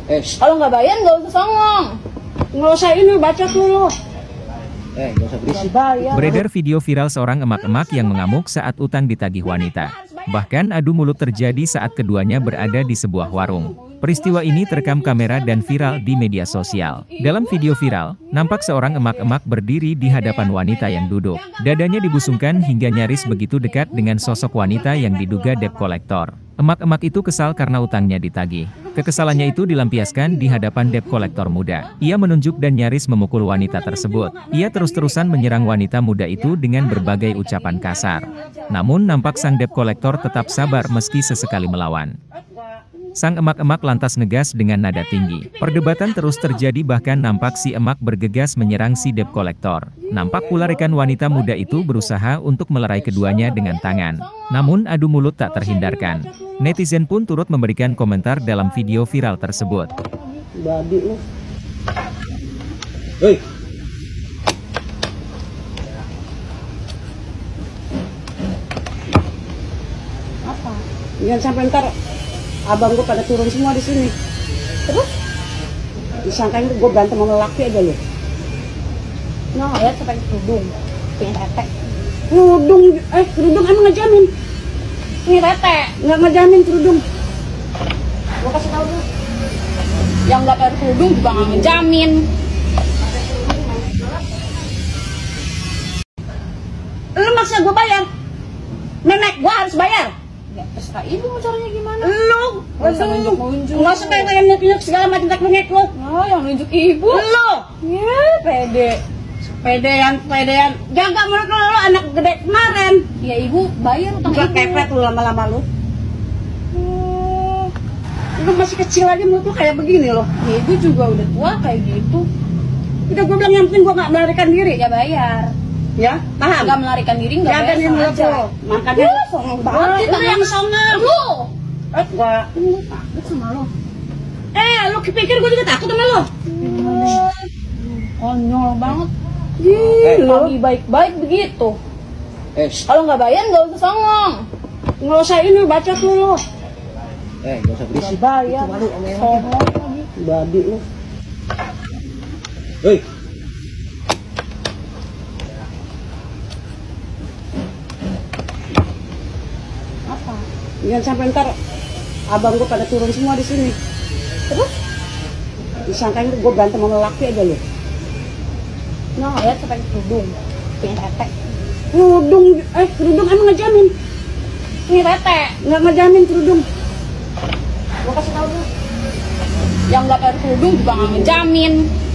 Kalau nggak bayar nggak usah songong. Nggak usah ini baca dulu. Nggak usah berisik. Beredar video viral seorang emak-emak yang mengamuk saat utang ditagih wanita. Bahkan adu mulut terjadi saat keduanya berada di sebuah warung. Peristiwa ini terekam kamera dan viral di media sosial. Dalam video viral, nampak seorang emak-emak berdiri di hadapan wanita yang duduk. Dadanya dibusungkan hingga nyaris begitu dekat dengan sosok wanita yang diduga debt collector. Emak-emak itu kesal karena utangnya ditagih. Kekesalannya itu dilampiaskan di hadapan debt collector muda. Ia menunjuk dan nyaris memukul wanita tersebut. Ia terus-terusan menyerang wanita muda itu dengan berbagai ucapan kasar. Namun nampak sang debt collector tetap sabar meski sesekali melawan. Sang emak-emak lantas ngegas dengan nada tinggi. Perdebatan terus terjadi bahkan nampak si emak bergegas menyerang si debt collector. Nampak pula rekan wanita muda itu berusaha untuk melerai keduanya dengan tangan. Namun adu mulut tak terhindarkan. Netizen pun turut memberikan komentar dalam video viral tersebut. Babi lu. Hei. Apa? Jangan sampai ntar abang gue pada turun semua di sini. Terus? Disangkain gue berantem sama laki aja lu. Nah, lihat sampai kerudung, punya tete. Kerudung emang ngejamin? Punya tete. Nggak ngejamin kerudung. Gue kasih tau dulu. Yang nggak pakai kerudung juga nggak ngejamin. Lu maksa gue bayar? Nenek gue harus bayar? Ya terserah ibu mau caranya gimana. Lu Nggak usah nunjuk-nunjuk. nggak usah kayak nyek-nyek segala macam teknik lu. Oh, yang nunjuk ibu. Lu Ya, pede. pedean jaga mulut lu anak gede kemarin. Ya ibu bayar utang Gak ibu. kepet lu lama-lama lu. Lu masih kecil aja mulut lu kayak begini loh. Ya, ibu juga udah tua kayak gitu. Udah gue bilang yang penting gue nggak melarikan diri. Ya bayar. Ya paham? Nggak melarikan diri nggak Jaga bayar nih sama mulut aja. lu. Makanya Songong banget. lu yang songong. Lu. Gua Takut sama lo. lu pikir gue juga takut sama lu? Konyol banget. Lu Lagi baik-baik begitu. Kalau nggak bayar nggak usah songong. nggak usah ini baca dulu. Nggak usah berisik. Bayar. Songong lagi. Babi lu. Hei. Apa? Jangan sampai ntar abang gue pada turun semua di sini. Terus? Disangkain gue berantem sama laki aja lu. Nah, lihat sampai kerudung, punya tete. Kerudung emang ngejamin? Punya tete. Nggak ngejamin kerudung. Gue kasih tau dulu. Yang nggak pakai kerudung juga nggak ngejamin.